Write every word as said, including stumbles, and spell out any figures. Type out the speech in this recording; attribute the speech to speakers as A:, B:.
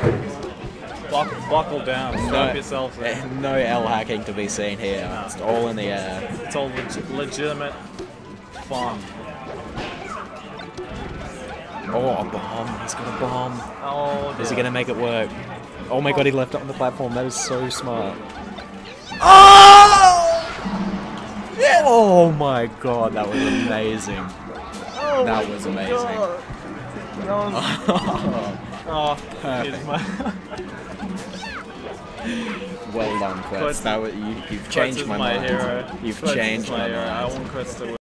A: Buckle, buckle down. Strap
B: No,
A: yourself in.
B: no L hacking to be seen here.
A: No.
B: It's all in the air.
A: It's all leg legitimate fun.
B: Oh, a bomb. He's got a bomb.
A: Oh,
B: Is he
A: dear.
B: going to make it work? Oh my god, he left it on the platform. That is so smart.
A: Oh! Yes!
B: Oh my god, that was amazing.
A: Oh
B: That was amazing.
A: God. That was... Oh, here's my...
B: Well done, Quetz.
A: Quetz-
B: That was, you, you've
A: Quetz
B: changed
A: is
B: my,
A: my
B: mind.
A: hero.
B: You've
A: Quetz is
B: changed
A: my
B: my
A: hero.
B: mind.
A: I want Quetz to win.